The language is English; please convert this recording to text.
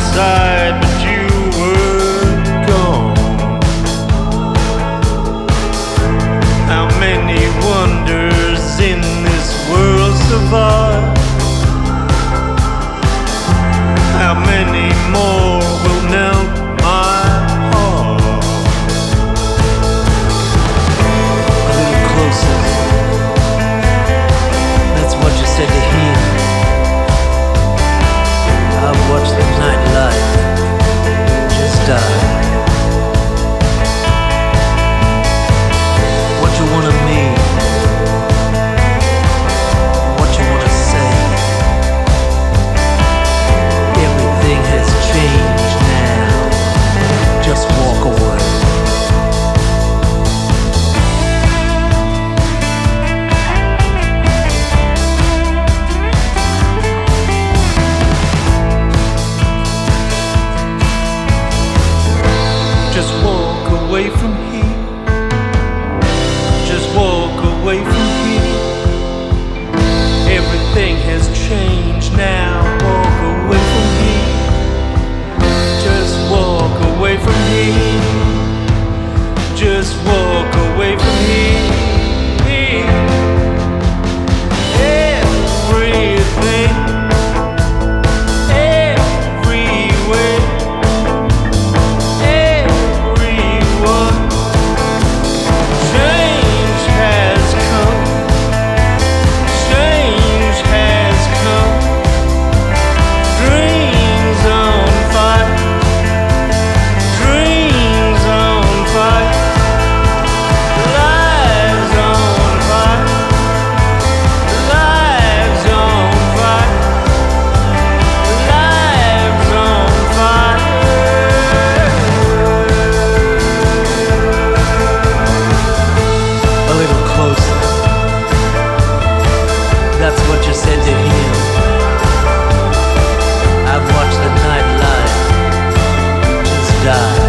outside, but you were gone. How many wonders in this world survive? How many more will melt my heart? A little closer. That's what you said to him. I've watched the nightlife just die. What you want of me? What you want to say? Everything has changed now. Just walk away. Just walk away from here. Just walk away from here. Everything has changed now. Walk away from here. Just walk away from here. Just walk away from here. Everything, everywhere, everyone. Change has come. Change has come. Dreams on fire. Dreams on fire. Lives on fire. Lives on fire. Lives on fire. A little closer. That's what you said to him. I've watched the nightlife just die.